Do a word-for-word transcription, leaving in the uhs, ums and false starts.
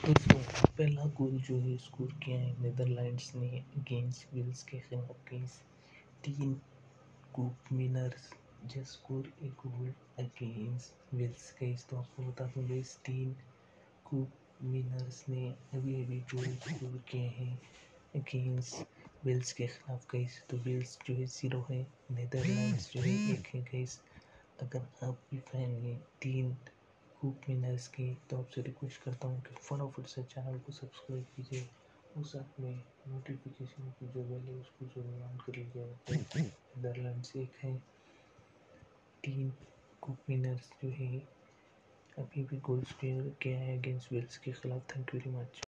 दोस्तों, पहला गोल जो है स्कोर किया है नीदरलैंड्स ने अगेंस्ट वेल्स के खिलाफ। गाइस, तीन cup winners just score a goal against Wales. Guys, तो आपको बता दूं गाइस, तीन कूप विनर्स ने अभी अभी गोल स्कोर किए हैं अगेंस्ट वेल्स के खिलाफ। गाइस, तो वेल्स जो है जीरो है, नीदरलैंड्स जो है एक है। गाइस, अगर आप भी फैन हैं तीन कूप विनर्स की, तो आपसे रिक्वेस्ट करता हूँ कि फटाफट से चैनल को सब्सक्राइब कीजिए और साथ में नोटिफिकेशन की जो बेल है उसको जरूर ऑन कर लीजिएगा। नीदरलैंड्स एक है, तीन कूप विनर्स जो है अभी भी गोल स्कोर किया है अगेंस्ट वेल्स के खिलाफ। Thank you very much.